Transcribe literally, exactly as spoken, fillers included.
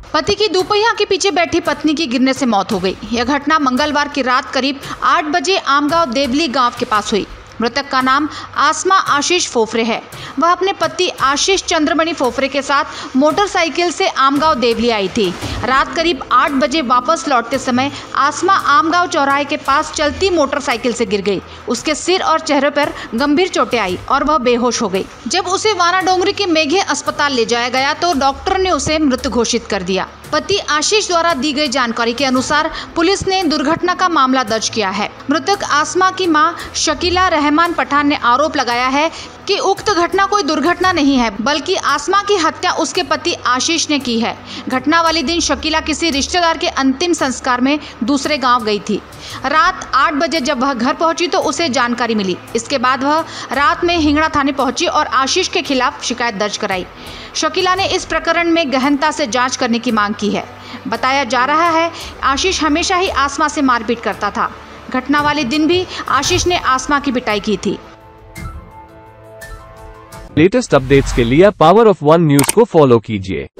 पति की दोपहिया के पीछे बैठी पत्नी की गिरने से मौत हो गई। यह घटना मंगलवार की रात करीब आठ बजे आमगांव देवली गांव के पास हुई। मृतक का नाम आसमा आशीष फोफरे है। वह अपने पति आशीष चंद्रमणि फोफरे के साथ मोटरसाइकिल से आमगांव देवली आई थी। रात करीब आठ बजे वापस लौटते समय आसमा आमगांव चौराहे के पास चलती मोटरसाइकिल से गिर गई। उसके सिर और चेहरे पर गंभीर चोटें आई और वह बेहोश हो गई। जब उसे वाना डोंगरी के मेघे अस्पताल ले जाया गया तो डॉक्टर ने उसे मृत घोषित कर दिया। पति आशीष द्वारा दी गई जानकारी के अनुसार पुलिस ने दुर्घटना का मामला दर्ज किया है। मृतक आसमा की मां शकीला रहमान पठान ने आरोप लगाया है कि उक्त घटना कोई दुर्घटना नहीं है, बल्कि आसमा की हत्या उसके पति आशीष ने की है। घटना वाले दिन शकीला किसी रिश्तेदार के अंतिम संस्कार में दूसरे गांव गई थी। रात आठ बजे जब वह घर पहुंची तो उसे जानकारी मिली। इसके बाद वह रात में हिंगड़ा थाने पहुंची और आशीष के खिलाफ शिकायत दर्ज कराई। शकीला ने इस प्रकरण में गहनता से जांच करने की मांग की है। बताया जा रहा है आशीष हमेशा ही आसमा से मारपीट करता था। घटना वाले दिन भी आशीष ने आसमा की पिटाई की थी। लेटेस्ट अपडेट्स के लिए पावर ऑफ वन न्यूज को फॉलो कीजिए।